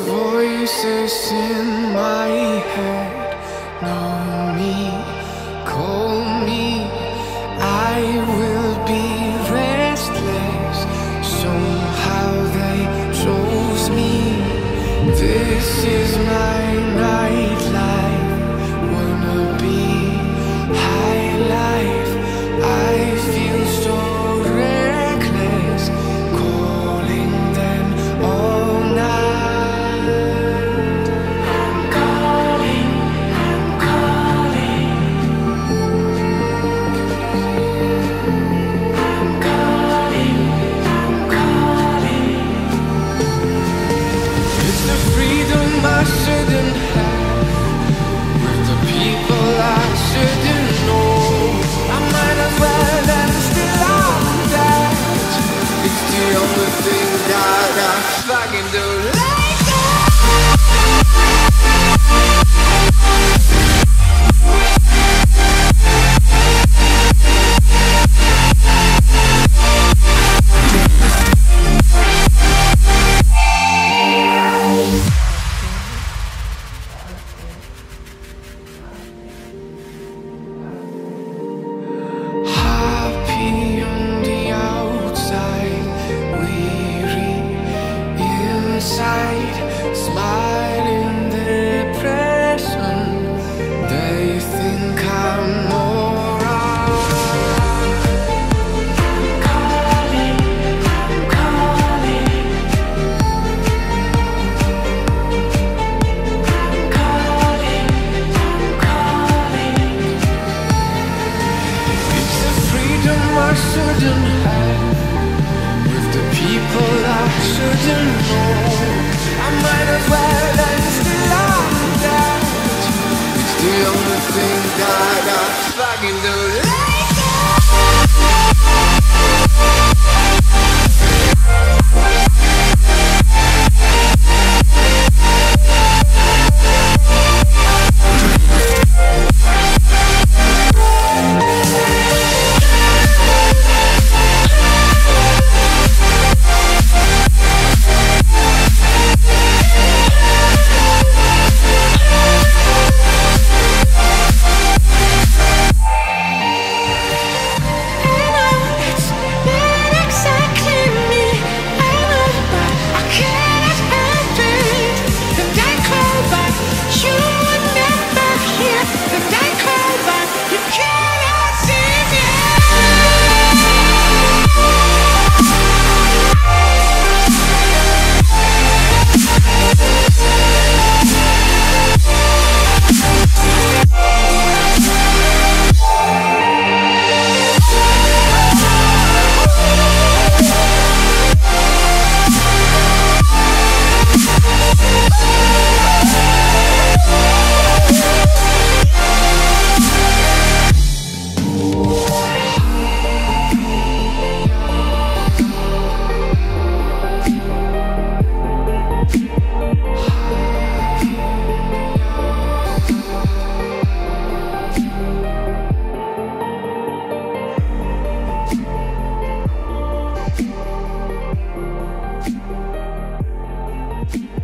Voices in my head know me, call me. I will be restless. Somehow they chose me. This is my nightlife. Wanna be high life. I feel so reckless, calling them all night. I'm calling, I'm calling. I'm calling, I'm calling. It's the freedom I shouldn't have, with the people I shouldn't know. I might as well and still I'm dead. It's the only thing that I fucking do. Happy on the outside, weary inside, smiling depression. They think I'm alright. I'm calling, I'm calling. I'm calling, I'm calling. It's the freedom I shouldn't have, with the people I shouldn't know. I might as well and still I'm dead. It's the only thing that I fucking do.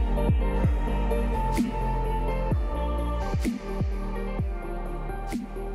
You